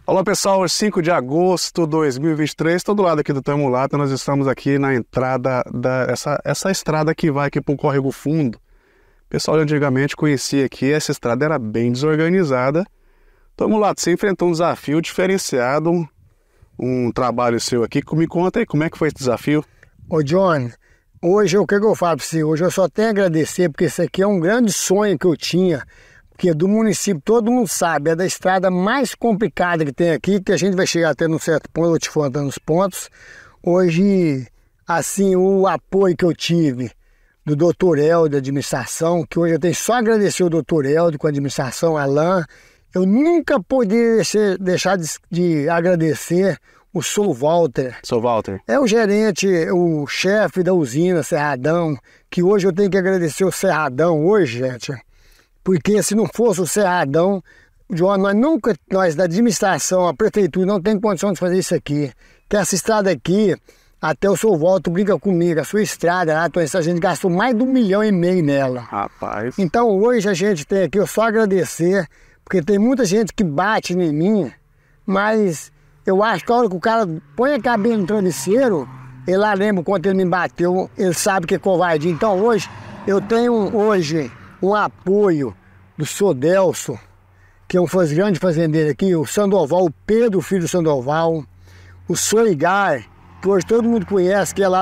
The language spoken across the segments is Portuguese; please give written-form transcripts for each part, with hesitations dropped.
Olá pessoal, 5 de agosto de 2023, estou do lado aqui do Tamulata, nós estamos aqui na entrada dessa estrada que vai aqui para o Córrego Fundo. O pessoal antigamente conhecia aqui, essa estrada era bem desorganizada. Tamulata, você enfrentou um desafio diferenciado, um trabalho seu aqui, me conta aí, como é que foi esse desafio? Ô John, hoje o que eu falo para você? Hoje eu só tenho a agradecer, porque isso aqui é um grande sonho que eu tinha. Porque do município, todo mundo sabe, é da estrada mais complicada que tem aqui, que a gente vai chegar até num certo ponto, eu te falando os pontos. Hoje, assim, o apoio que eu tive do Dr. Helder, da administração, que hoje eu tenho só a agradecer o Dr. Helder com a administração, Alain. Eu nunca poderia deixar de agradecer o Sr. Walter. Sr. Walter. É o gerente, o chefe da usina Cerradão, que hoje eu tenho que agradecer o Cerradão hoje, gente. Porque se não fosse o Cerradão, nós da administração, a prefeitura, não tem condição de fazer isso aqui. Que essa estrada aqui, até o Sr. Walter brinca comigo, a sua estrada, a gente gastou mais de 1,5 milhão nela. Rapaz. Então hoje a gente tem aqui, eu só agradecer, porque tem muita gente que bate em mim, mas eu acho que a hora que o cara põe a cabeça no travesseiro, ele lá lembra quando ele me bateu, ele sabe que é covardia. Então hoje, eu tenho um apoio do Sr. Delso, que é um grande fazendeiro aqui, o Sandoval, o Pedro, filho do Sandoval, o Soligar, que hoje todo mundo conhece, que é lá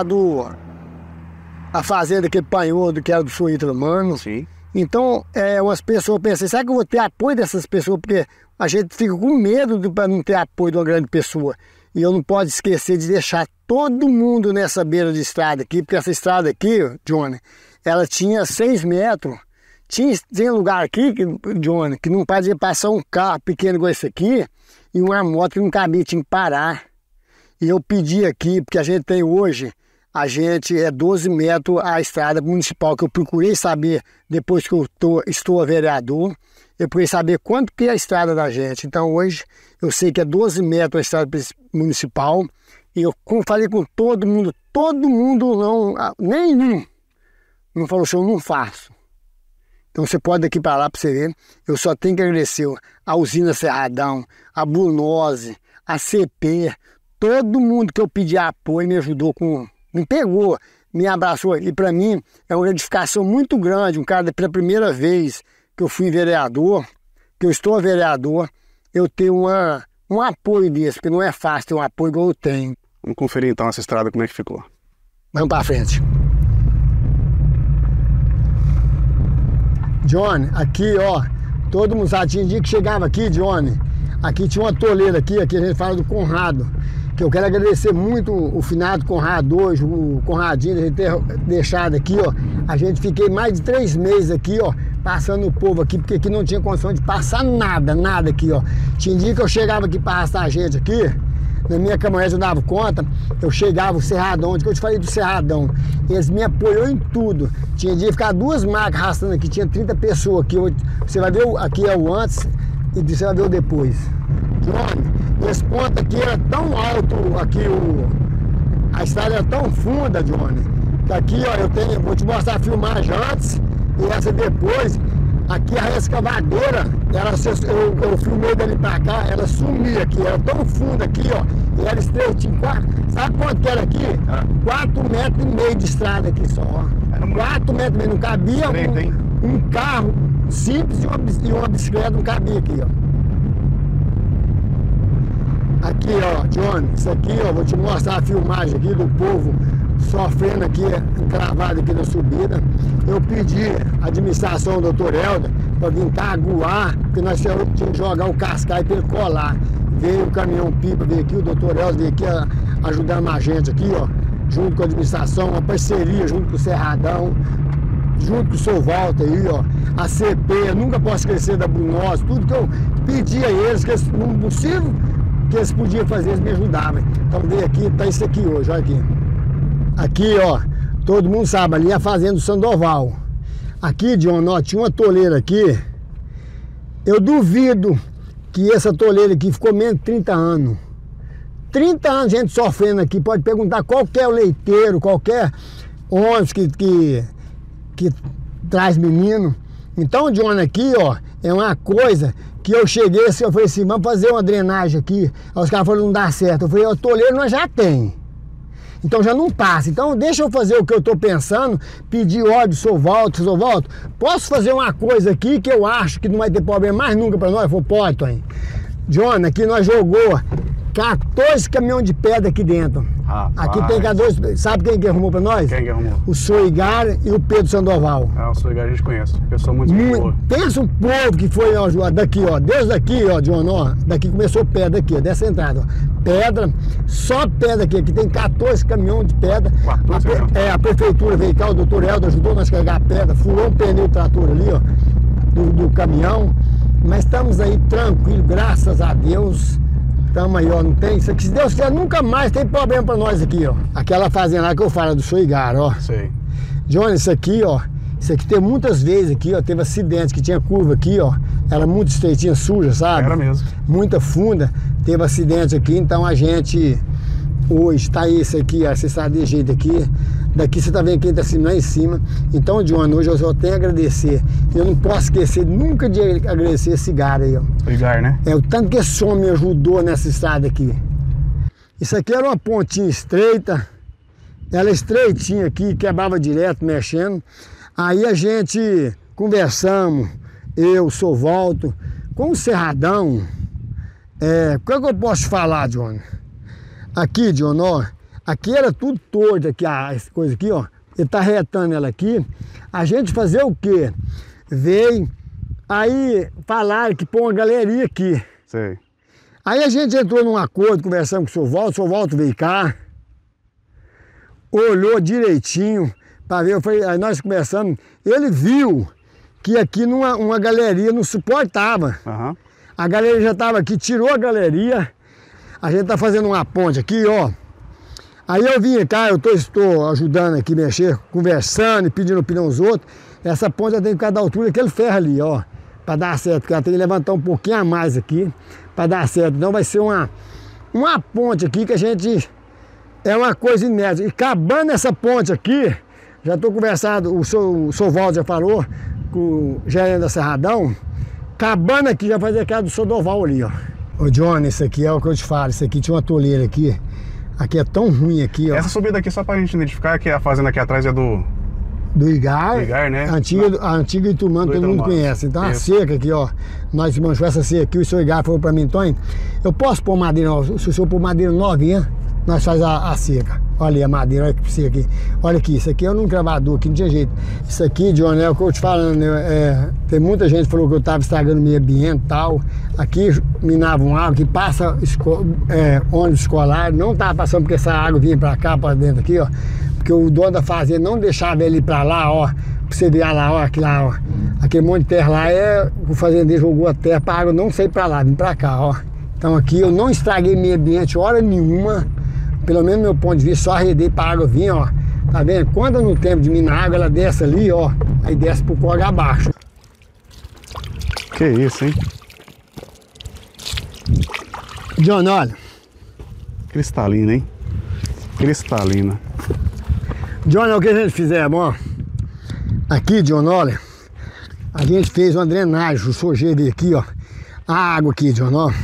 a fazenda que ele panhou, que era do Sr. Ítalo Mano. Sim. Então, umas pessoas pensam, será que eu vou ter apoio dessas pessoas? Porque a gente fica com medo de não ter apoio de uma grande pessoa. E eu não posso esquecer de deixar todo mundo nessa beira de estrada aqui, porque essa estrada aqui, Johnny, ela tinha 6 metros. Tinha lugar aqui, Johnny, que não podia passar um carro pequeno igual esse aqui e uma moto que não cabia, tinha que parar. E eu pedi aqui, porque a gente tem hoje, a gente é 12 metros a estrada municipal, que eu procurei saber, depois que eu estou vereador, eu procurei saber quanto que é a estrada da gente. Então hoje eu sei que é 12 metros a estrada municipal, e eu falei com todo mundo nenhum não falou assim, eu não faço. Então você pode daqui para lá para você ver, eu só tenho que agradecer a usina Cerradão, a Brunose, a CP, todo mundo que eu pedi apoio me ajudou me pegou, me abraçou. E para mim é uma gratificação muito grande, um cara pela primeira vez que eu fui vereador, que eu estou vereador, eu tenho um apoio desse, porque não é fácil ter um apoio igual eu tenho. Vamos conferir então essa estrada, como é que ficou. Vamos para frente. Johnny, aqui ó, todo mundo sabe, tinha dia que chegava aqui, Johnny, aqui tinha uma toleira aqui a gente fala do Conrado, que eu quero agradecer muito o finado Conrado hoje, o Conradinho, a gente ter deixado aqui, ó, a gente fiquei mais de 3 meses aqui, ó, passando o povo aqui, porque aqui não tinha condição de passar nada aqui, ó. Tinha dia que eu chegava aqui para arrastar a gente aqui, na minha caminhonete eu dava conta, eu chegava o Cerradão, onde que eu te falei do Cerradão, eles me apoiou em tudo. Tinha dia de ficar 2 macas arrastando aqui, tinha 30 pessoas aqui, você vai ver, aqui é o antes e você vai ver o depois. Johnny, esse ponto aqui era tão alto, aqui a estrada era tão funda, Johnny, que aqui ó, vou te mostrar a filmagem antes e essa depois. Aqui a escavadeira, eu filmei dali pra cá, ela sumia aqui, era tão funda aqui, ó, e era estreitinho. Sabe quanto que era aqui? 4,5 metros de estrada aqui só, ó. 4,5 metros, não cabia um carro simples e uma bicicleta, não cabia aqui, ó. Aqui, ó, Johnny, isso aqui, ó, vou te mostrar a filmagem aqui do povo sofrendo aqui, encravado aqui na subida. Eu pedi à administração do Dr. Helder para vir aguar, porque nós tínhamos que jogar o cascai para ele colar. Veio o caminhão pipa, veio aqui, o Dr. Helder veio aqui ajudando a gente aqui, ó, junto com a administração, uma parceria junto com o Cerradão, junto com o Sr. Walter aí, ó, a CP, eu nunca posso esquecer da Brunose, tudo que eu pedi a eles, que eles, no possível que eles podiam fazer, eles me ajudavam. Então veio aqui, tá isso aqui hoje, olha aqui. Aqui, ó, todo mundo sabe, ali é a fazenda do Sandoval. Aqui, John, ó, tinha uma toleira aqui. Eu duvido que essa toleira aqui ficou menos de 30 anos. 30 anos gente sofrendo aqui, pode perguntar qualquer leiteiro, qualquer ônibus que traz menino. Então, John, aqui, ó, é uma coisa que eu cheguei assim, eu falei assim, vamos fazer uma drenagem aqui. Aí os caras falaram, não dá certo. Eu falei, o toleiro nós já tem. Então já não passa. Então deixa eu fazer o que eu estou pensando, pedir ordem, sou Walter, posso fazer uma coisa aqui que eu acho que não vai ter problema mais nunca para nós? Eu falei, pode, Tony. John, aqui nós jogou 14 caminhões de pedra aqui dentro. Rapaz. Aqui tem 14. Sabe quem que arrumou para nós? Quem que arrumou? O Soigar e o Pedro Sandoval. Ah, o Soigar a gente conhece. Pessoa muito boa. Pensa um povo que foi, ó, daqui, ó. Desde aqui, ó, John, ó. Daqui começou pedra aqui, ó, dessa entrada, ó. Pedra, só pedra aqui. Aqui tem 14 caminhões de pedra. 14 caminhões? A prefeitura veio cá, o doutor Helder ajudou nós a carregar a pedra, furou um pneu trator ali, ó, do caminhão. Mas estamos aí tranquilos, graças a Deus. Estamos aí, ó, não tem isso aqui. Se Deus quiser, nunca mais tem problema pra nós aqui, ó. Aquela fazenda lá que eu falo do Soigar, ó. Sei. Johnny, isso aqui, ó. Isso aqui tem muitas vezes aqui, ó. Teve acidente que tinha curva aqui, ó. Era muito estreitinha, suja, sabe? Era mesmo. Muita funda. Teve acidente aqui, então a gente... Hoje tá esse aqui, ó. Essa estrada de jeito aqui. Daqui você tá vendo quem tá assim lá em cima. Então, Johnny, hoje eu só tenho a agradecer. Eu não posso esquecer nunca de agradecer esse cara aí, ó. Soigar, né? É o tanto que esse homem me ajudou nessa estrada aqui. Isso aqui era uma pontinha estreita. Ela estreitinha aqui, quebrava direto, mexendo. Aí a gente conversamos, eu, sou Walter, com o Cerradão. O que eu posso falar, Johnny? Aqui, John, ó. Aqui era tudo torto, aqui, essa coisa aqui, ó. Ele tá retando ela aqui. A gente fazer o quê? Veio, aí falaram que pôr uma galeria aqui. Sei. Aí a gente entrou num acordo, conversamos com o seu Walter veio cá, olhou direitinho para ver, eu falei, aí nós conversamos, ele viu que aqui uma galeria não suportava. Uhum. A galeria já estava aqui, tirou a galeria, a gente tá fazendo uma ponte aqui, ó. Aí eu vim cá, eu estou ajudando aqui, mexer, conversando e pedindo opinião aos outros. Essa ponte tem que ficar da altura daquele ferro ali, ó, para dar certo, porque ela tem que levantar um pouquinho a mais aqui, para dar certo. Então vai ser uma ponte aqui que a gente, é uma coisa inédita. E acabando essa ponte aqui, já estou conversando, o seu Valdo já falou, com o gerente da Cerradão, acabando aqui, já fazer aquela do Sodoval ali, ó. Ô Johnny, isso aqui é o que eu te falo, isso aqui tinha uma toleira aqui. Aqui é tão ruim aqui, ó. Essa subida aqui, só pra gente identificar, que a fazenda aqui atrás é do Igar, né? A antiga Itumã, todo mundo conhece. Então a seca aqui, ó. Nós manchamos essa seca aqui, o seu Igar falou pra mim, Tony, eu posso pôr madeira, se o senhor pôr madeira novinha, nós faz a seca. Olha aí a madeira, olha aqui aqui. Olha aqui, isso aqui é um cravador, aqui não tinha jeito. Isso aqui, John, é o que eu te falando, tem muita gente que falou que eu estava estragando o meio ambiente e tal. Aqui minava um água, aqui passa ônibus escolar, não estava passando porque essa água vinha para cá, para dentro aqui, ó. Porque o dono da fazenda não deixava ele ir para lá, ó. Pra você ver lá, ó, aqui lá, ó. Aquele monte de terra lá, o fazendeiro jogou a terra para a água não sair para lá, vir para cá, ó. Então aqui eu não estraguei meio ambiente hora nenhuma. Pelo menos do meu ponto de vista, só arredei para a água vir, ó. Tá vendo? Quando no tempo de minar água, ela desce ali, ó. Aí desce pro córrego abaixo. Que isso, hein? John, olha. Cristalina, hein? Cristalina. John, olha o que a gente fizemos, ó. Aqui, John, olha. A gente fez uma drenagem, o sujeito veio aqui, ó. A água aqui, John, ó.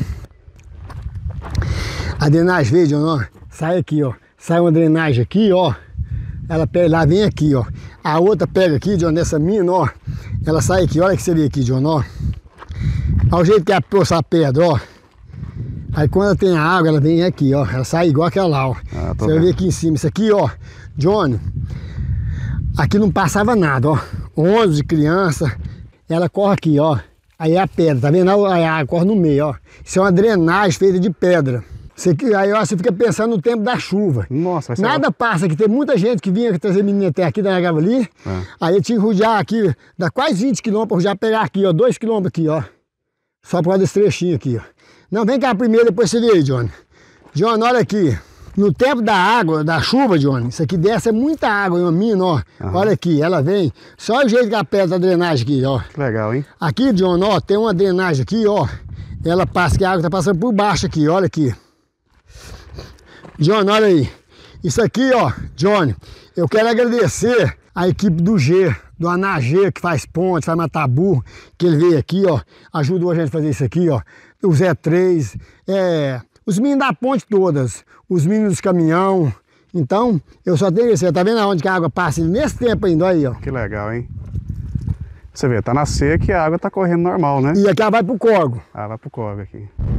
A drenagem veio, John, ó. Sai aqui, ó. Sai uma drenagem aqui, ó. Ela pega lá, vem aqui, ó. A outra pega aqui, John, nessa mina, ó. Ela sai aqui, olha que você vê aqui, John, ó. Olha o jeito que ela trouxe a pedra, ó. Aí quando ela tem a água, ela vem aqui, ó. Ela sai igual aquela lá, ó. Você vai ver aqui em cima. Isso aqui, ó, John. Aqui não passava nada, ó. 11 crianças. Ela corre aqui, ó. Aí é a pedra, tá vendo? Aí a água corre no meio, ó. Isso é uma drenagem feita de pedra. Aí ó, você fica pensando no tempo da chuva. Nossa, vai ser nada passa aqui. Tem muita gente que vinha trazer menina até aqui da Nagava ali. Aí eu tinha que rodear aqui, dá quase 20 km para rodear, pegar aqui, ó, 2 km aqui, ó. Só por causa desse trechinho aqui, ó. Não, vem cá primeiro, depois você vê aí, John. John, olha aqui. No tempo da água, da chuva, John, isso aqui desce é muita água, uma mina, ó. Olha aqui, ela vem. Só o jeito que ela pega a drenagem aqui, ó. Legal, hein? Aqui, John, ó, tem uma drenagem aqui, ó. Ela passa, que a água tá passando por baixo aqui, olha aqui. John, olha aí. Isso aqui, ó, John, eu quero agradecer a equipe do G, do Anagê, que faz ponte, faz matabu, que ele veio aqui, ó, ajudou a gente a fazer isso aqui, ó. O Zé 3, os meninos da ponte todas, os meninos dos caminhão. Então, eu só tenho isso. Tá vendo aonde que a água passa nesse tempo ainda, aí, ó. Que legal, hein? Você vê, tá na seca e a água tá correndo normal, né? E aqui ela vai pro córrego. Ah, vai pro córrego aqui.